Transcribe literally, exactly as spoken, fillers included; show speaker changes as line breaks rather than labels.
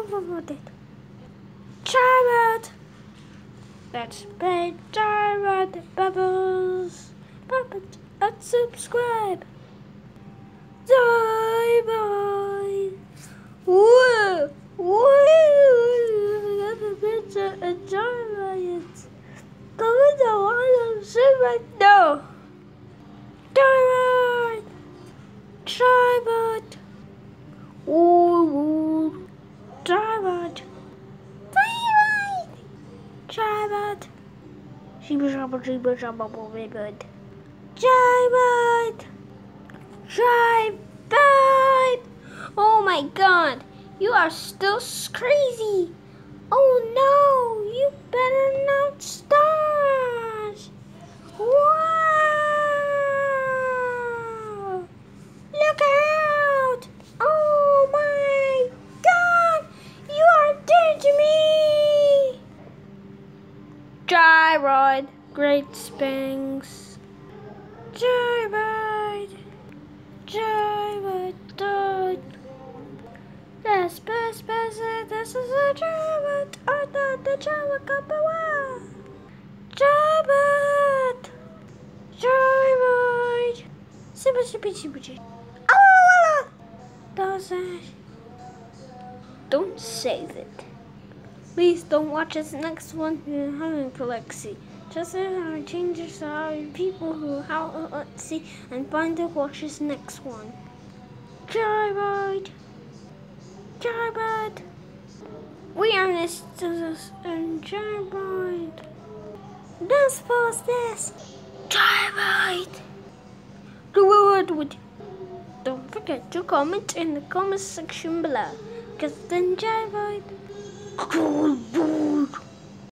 downloaded. Gyroid. Let's play Gyroid Bubbles. Bubbles and subscribe. Gyroid. Woo! Woo! Have a picture of Gyroid. Comment on what I'm saying right now. Gyroid. Gyroid. Ooh. Gyroid. Gyroid. Gyroid. Sheeba shabba sheeba shabba very good. Gyroid. Gyroid. Oh my god. You are still crazy. Oh no. You better not start. Wow. Look out. Oh my god. You are dead to me. Gyroid. Great Spanks. Gyroid. Gyroid. Gyroid. Yes, best, best, this is a Gyroid. I thought the Gyroid got away. Gyroid. Gyroid. Super, super, super, super. Oh, don't say. Don't save it. Please don't watch this next one. You're having epilepsy. Just uh, change this uh, people who how uh, let's see and find to watch this next one. Gyroid. Gyroid. We are this and Gyroid. Let's pause this. Gyroid. Don't forget to comment in the comment section below. Because then Gyroid.